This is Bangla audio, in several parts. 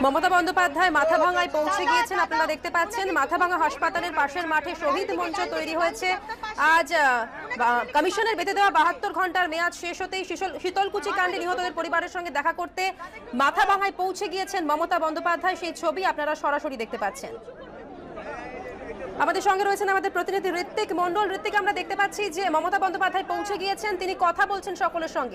মমতা বন্দ্যোপাধ্যায় মাথাভাঙায় পৌঁছে গিয়েছেন। আপনারা দেখতে পাচ্ছেন মাথাভাঙা হাসপাতালের পাশের মাঠে শহীদ মঞ্চ তৈরি হয়েছে। আজ কমিশনের বেঁধে দেওয়া 72 ঘন্টার মেয়াদ শেষ হতেই শীতলকুচি কাণ্ডে নিহতদের পরিবারের সঙ্গে দেখা করতে মাথাভাঙায় পৌঁছে গিয়েছেন মমতা বন্দ্যোপাধ্যায়। সেই ছবি আপনারা সরাসরি দেখতে পাচ্ছেন। আমাদের সঙ্গে রয়েছেন আমাদের প্রতিনিধি ঋত্বিক মন্ডল। ঋত্বিক, আমরা দেখতে পাচ্ছি যে মমতা বন্দ্যোপাধ্যায় পৌঁছে গিয়েছেন, তিনি কথা বলছেন সকলের সঙ্গে।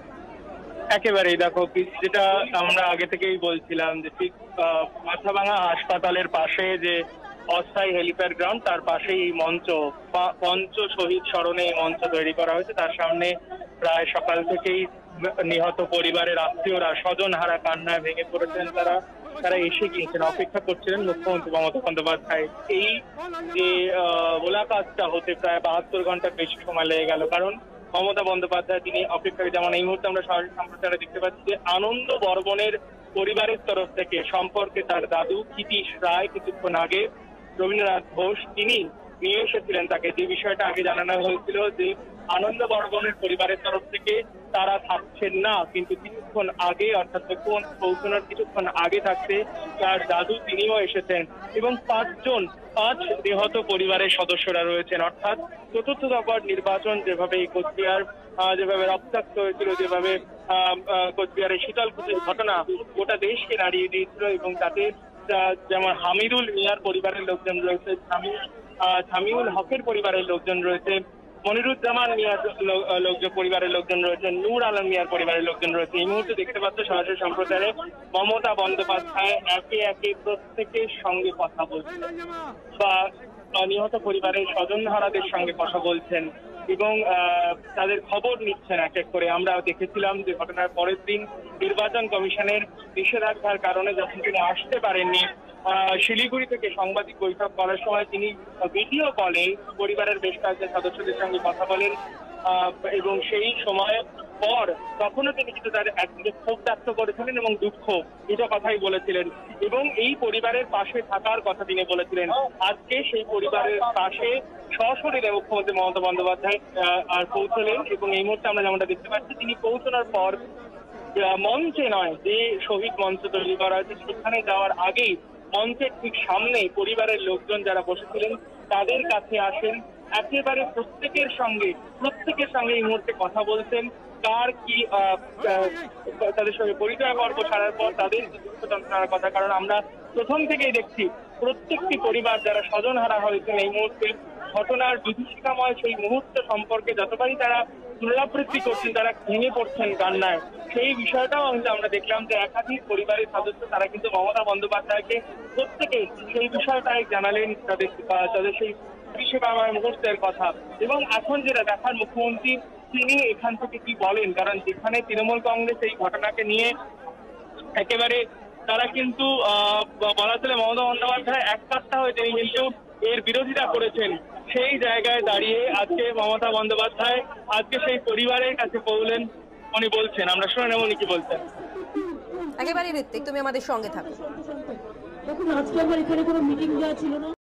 একেবারেই দেখো, যেটা আমরা আগে থেকেই বলছিলাম যে ঠিক মাথাভাঙা হাসপাতালের পাশে যে অস্থায়ী হেলিপ্যাড গ্রাউন্ড, তার পাশেই এই মঞ্চ পঞ্চ শহীদ স্মরণে এই মঞ্চ তৈরি করা হয়েছে। তার সামনে প্রায় সকাল থেকেই নিহত পরিবারের আত্মীয়রা স্বজন হারা কান্নায় ভেঙে পড়েছেন। তারা এসে গিয়েছেন, অপেক্ষা করছিলেন মুখ্যমন্ত্রী মমতা বন্দ্যোপাধ্যায়। এই যে মোলাকাতটা হতে প্রায় 72 ঘন্টার বেশি সময় লেগে গেল, কারণ মমতা বন্দ্যোপাধ্যায় তিনি অপেক্ষায়, যেমন এই মুহূর্তে আমরা সরাসরি সম্প্রচারে দেখতে পাচ্ছি যে আনন্দ বর্মনের পরিবারের তরফ থেকে সম্পর্কে তার দাদু ক্ষিতীশ রায় কিছুক্ষণ আগে রবীন্দ্রনাথ ঘোষ তিনি নিয়ে এসেছিলেন তাকে। যে বিষয়টা আগে জানানো হয়েছিল যে আনন্দ বর্মনের পরিবারের তরফ থেকে তারা থাকছেন না, কিন্তু কিছুক্ষণ আগে অর্থাৎ মুখ্যমন্ত্রী পৌঁছানোর কিছুক্ষণ আগে থাকতে তার দাদু তিনিও এসেছেন এবং পাঁচ নিহত পরিবারের সদস্যরা রয়েছেন। অর্থাৎ চতুর্থ দফার নির্বাচন যেভাবে কোচবিহার যেভাবে রক্তাক্ত হয়েছিল, যেভাবে কোচবিহারের শীতলকুচির ঘটনা গোটা দেশকে নাড়িয়ে দিয়েছিল, এবং তাতে যেমন হামিদুল মিয়ার পরিবারের লোকজন রয়েছে, সামিউল হকের পরিবারের লোকজন রয়েছে, মনিরুজ্জামান মিয়ার পরিবারের লোকজন রয়েছে, নূর আলম মিয়ার পরিবারের লোকজন রয়েছে। এই মুহূর্তে দেখতে পাচ্ছ সরাসরি সম্প্রচারে মমতা বন্দ্যোপাধ্যায় একে একে প্রত্যেকের সঙ্গে কথা বলছেন বা নিহত পরিবারের স্বজনহারাদের সঙ্গে কথা বলছেন এবং তাদের খবর নিচ্ছেন এক এক করে। আমরা দেখেছিলাম যে ঘটনার পরের দিন নির্বাচন কমিশনের নিষেধাজ্ঞার কারণে যখন তিনি আসতে পারেননি, শিলিগুড়ি থেকে সাংবাদিক বৈঠক করার সময় তিনি ভিডিও কলে পরিবারের বেশ কয়েকজন সদস্যদের সঙ্গে কথা বলেন এবং সেই সময় পর তখনও তিনি কিন্তু তার একদিকে ক্ষোভ ব্যক্ত করেছিলেন এবং দুঃখ দুটো কথাই বলেছিলেন এবং এই পরিবারের পাশে থাকার কথা তিনি বলেছিলেন। আজকে সেই পরিবারের পাশে সশরীরে মুখ্যমন্ত্রী মমতা বন্দ্যোপাধ্যায় আর পৌঁছলেন এবং এই মুহূর্তে আমরা যেমনটা দেখতে পাচ্ছি তিনি পৌঁছানোর পর মঞ্চে নয়, যে শহীদ মঞ্চ তৈরি করা হয়েছে সেখানে যাওয়ার আগেই মঞ্চের ঠিক সামনে পরিবারের লোকজন যারা বসেছিলেন তাদের কাছে আসেন, একেবারে প্রত্যেকের সঙ্গে এই মুহূর্তে কথা বলছেন। কার কি তাদের সঙ্গে পরিচয় পর্ব ছাড়ার পর তাদের দুঃখ যন্ত্রণার কথা, কারণ আমরা প্রথম থেকেই দেখছি প্রত্যেকটি পরিবার যারা স্বজনহারা হয়েছেন এই মুহূর্তে ঘটনার বিভীষিকাময় সেই মুহূর্ত সম্পর্কে যতবারই তারা পুনরাবৃত্তি করছেন, তারা ভেঙে পড়ছেন কান্নায়। সেই বিষয়টাও আমরা দেখলাম যে একাধিক পরিবারের সদস্য তারা কিন্তু মমতা বন্দ্যোপাধ্যায়কে প্রত্যেকে সেই বিষয়টাই জানালেন, তাদের সেই বিভীষিকাময় মুহূর্তের কথা। এবং এখন যেটা দেখার মুখ্যমন্ত্রী তিনি এখান থেকে কি বলেন, কারণ যেখানে তৃণমূল কংগ্রেস এই ঘটনাকে নিয়ে একেবারে তারা কিন্তু বলা চলে মমতা বন্দ্যোপাধ্যায় এক কাট্টা হয়ে তিনি কিন্তু এর বিরোধিতা করেছেন, সেই জায়গায় দাঁড়িয়ে আজকে মমতা বন্দ্যোপাধ্যায় আজকে সেই পরিবারের কাছে পৌঁছলেন। উনি বলছেন, আমরা শুনে নেব উনি কি বলছেন। একেবারে ঋত্বিক, তুমি আমাদের সঙ্গে থাকো। দেখুন, আজকে আমার এখানে কোনো মিটিং দেওয়া ছিল না।